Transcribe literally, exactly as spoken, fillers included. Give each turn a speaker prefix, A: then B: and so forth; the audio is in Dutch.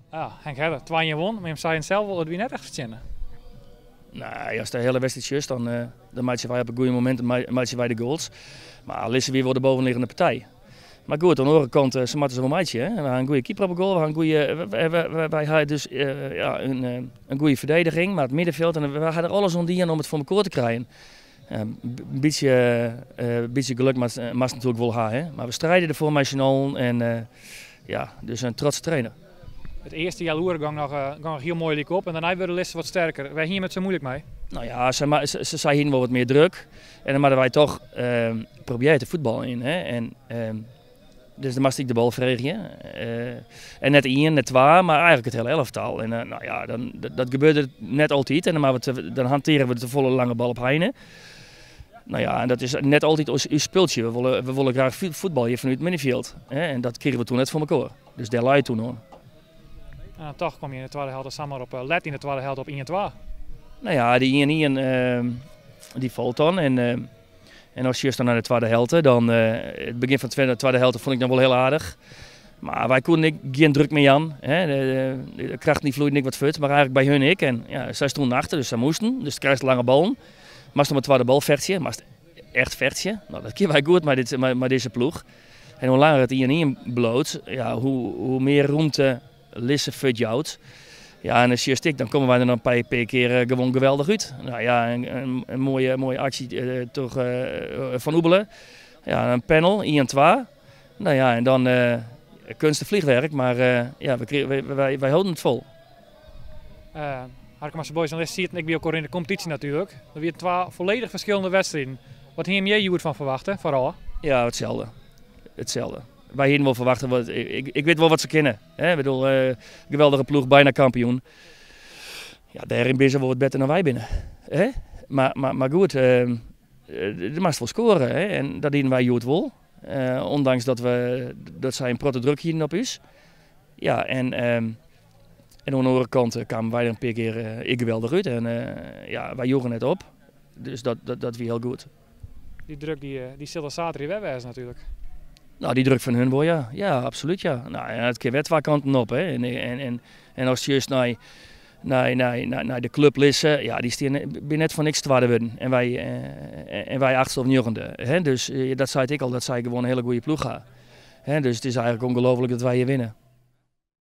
A: Ja, Henk Herder, twee won, maar je zei het zelf wel, dat we net echt verzinnen.
B: Nou, als de hele wedstrijd juist, dan, uh, dan maak je wij op een goede moment maak je wij de goals. Maar Lisse weer wordt de bovenliggende partij. Maar goed, aan de andere kant, uh, ze maken ze wel maatje. Hè? We hebben een goede keeper op de goal, we hebben een goede, wij, wij, wij, wij hebben dus uh, ja, een, uh, een goede verdediging, maar het middenveld en we hadden er alles om die om het voor elkaar te krijgen. Een uh, beetje, uh, beetje geluk maar uh, mag natuurlijk wel hebben, maar we strijden ervoor met z'n allen en uh, ja, dus een trotse trainer.
A: Het eerste jaar Loeren ging nog, uh, nog heel mooi op en daarna werden Lisse wat sterker. Wij hier met zo moeilijk mee.
B: Nou ja, ze, ze, ze zijn hier wel wat meer druk en dan hadden wij toch uh, proberen te voetballen in. Hè? En, uh, dus dan moest ik de bal vregen. Uh, en net één, net twee, maar eigenlijk het hele elftal. En uh, nou ja, dan, dat, dat gebeurde net altijd en dan, we, dan hanteren we de volle lange bal op Heine. Nou ja, en dat is net altijd ons speeltje. We willen, we willen graag voetbal hier vanuit het middenveld. Hè? En dat kregen we toen net voor elkaar. Dus daar lei je toen hoor.
A: En toch kwam je in de tweede helft samen op uh, let in de tweede helft op één twee.
B: Nou ja, die één één uh, die valt dan. En, uh, en als je eerst dan naar de tweede helft, dan uh, het begin van de tweede, tweede helft vond ik dan wel heel aardig. Maar wij konden geen druk meer aan. Hè. De, de, de kracht niet vloeide niet wat fut, maar eigenlijk bij hun ik. En ja, zij stonden achter, dus zij moesten. Dus krijg je lange ballen. Maar dan met tweede bal vechtje, maar echt vechtje. Nou, dat kennen wij goed met, dit, met, met deze ploeg. En hoe langer het één één bloot, ja, hoe, hoe meer ruimte Lisse fut jouwt. Ja, en als je stikt, dan komen wij er dan een paar keer uh, gewoon geweldig uit. Nou ja, een, een, een mooie, mooie actie uh, toch, uh, van Oebelen. Ja, een panel, één twee. Nou ja, en dan uh, kunst vliegwerk, maar uh, ja, we, wij, wij, wij houden het vol.
A: Uh, Harkemasse Boys en Lisse ziet ik ben ook in de competitie natuurlijk. Er weer twee volledig verschillende wedstrijden. Wat hier jij je van verwachten, vooral?
B: Ja, hetzelfde. Hetzelfde. Wij hier wel verwachten, wat, ik, ik weet wel wat ze kennen. Hè? Ik bedoel, uh, geweldige ploeg, bijna kampioen. Ja, daarin ben ze wel wat beter dan wij binnen. Hè? Maar, maar, maar goed, uh, er mag wel scoren. Hè? En dat dienen wij goed wel. Uh, ondanks dat, we, dat zij een protte druk hier op is. Ja, en, uh, en aan de andere kant kwamen wij er een paar keer uh, ik geweldig uit. En uh, ja, wij joegen het op. Dus dat, dat, dat was heel goed.
A: Die druk die, die zal zaterdag wegwijzen natuurlijk.
B: Nou, die druk van hun wel, ja. Ja, absoluut, ja. Nou, ja, het keer werd twee kanten op, hè. En, en, en, en als je juist naar, naar, naar, naar, naar de club Lisse, ja, die staan net van niks te worden. En wij, eh, en wij achtste of negende. Hè. Dus eh, dat zei ik al, dat zij gewoon een hele goede ploeg gaan. Hè. Dus het is eigenlijk ongelooflijk dat wij hier winnen.